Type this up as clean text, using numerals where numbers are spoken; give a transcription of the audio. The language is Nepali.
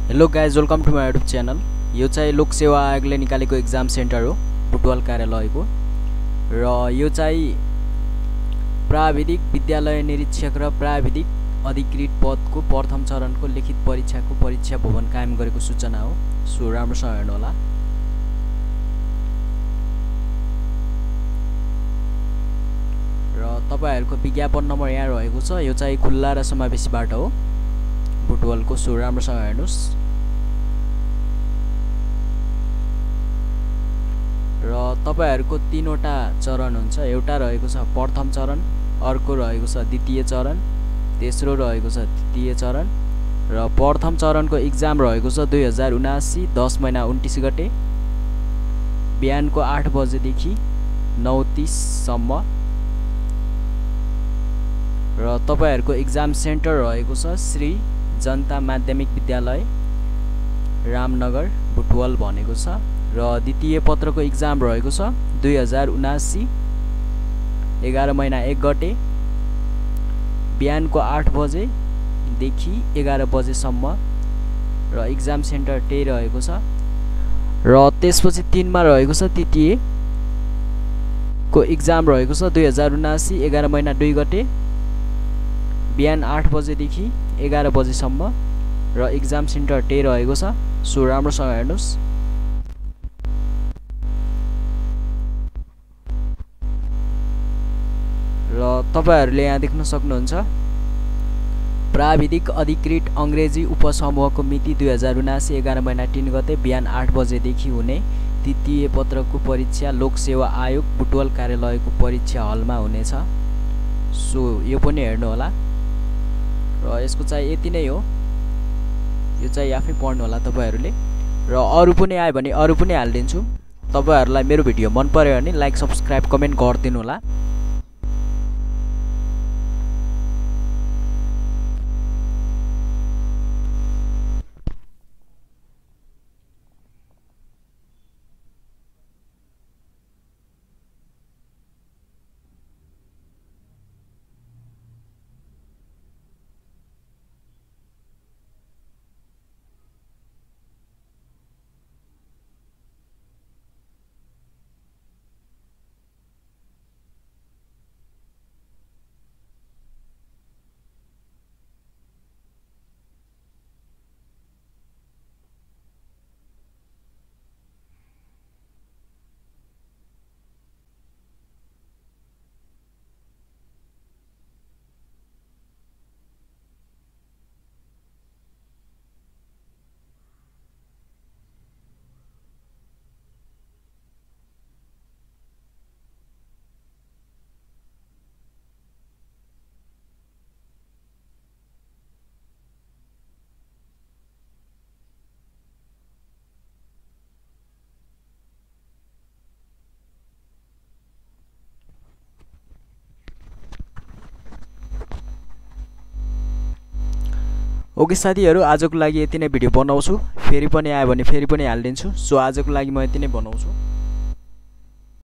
Hello guys, welcome to my YouTube channel. यो चाहिँ लोक सेवा आयोगले निकालेको एक्जाम सेन्टर हो बुटवल कार्यालयको। र यो चाहिँ प्राविधिक विद्यालय निरीक्षक र प्राविधिक अधिकृत पदको प्रथम चरणको लिखित परीक्षाको परीक्षा भवन कायम गरेको सूचना हो। सो राम्रोसँग हेर्नु होला। र तपाईहरुको विज्ञापन नम्बर यहाँ रहेको छ। यो चाहिँ खुल्ला र समावेशीबाट हो बुटवलको। सो राम्रोसँग हेर्नुस्। र तपाईहरुको तीनवटा चरण हुन्छ। एउटा रहेको छ प्रथम चरण, अर्को रहेको छ द्वितीय चरण, तेस्रो रहेको छ तृतीय चरण। र प्रथम चरणको एक्जाम रहेको छ 2079 10 महिना 29 गते बिहानको 8 बजेदेखि 9:30 सम्म। र तपाईहरुको एक्जाम सेन्टर रहेको छ श्री जनता माध्यमिक विद्यालय रामनगर बुटवल भनेको छ। र द्वितीय पत्रको एक्जाम रहेको छ 2079 11 महिना 1 गते बिहानको 8 बजेदेखि 11 बजेसम्म। र एक्जाम सेन्टर त्यही रहेको छ। र त्यसपछि 3 मा रहेको छ तृतीय को एक्जाम रहेको छ 2079 11 महिना 2 गते बिहान 8 बजेदेखि 11 बजेसम्म। र एक्जाम सेन्टर त्यही रहेको छ। सो राम्रोसँग हेर्नुस्। र तपाईहरुले यहाँ देख्न सक्नुहुन्छ प्राविधिक अधिकृत अंग्रेजी उपसमूहको मिति 2079 11 महिना 3 गते बिहान 8 बजेदेखि हुने तृतीय पत्रको परीक्षा लोक सेवा आयोग बुटवल कार्यालयको परीक्षा हलमा हुनेछ। सो यो पनि हेर्नु होला। र यसको चाहिँ यति नै हो। यो चाहिँ आफै पढ्नु होला तपाईहरुले। र अरु पनि आयो भने अरु पनि हाल्दिन्छु। तपाईहरुलाई मेरो भिडियो मन पर्यो भने लाइक सब्स्क्राइब कमेन्ट गरिदिनु होला। ओके साथीहरु, आजको लागि यति नै भिडियो बनाउँछु। फेरि पनि आयो भने फेरि पनि हाल्दिन्छु। सो आजको लागि म यति नै बनाउँछु।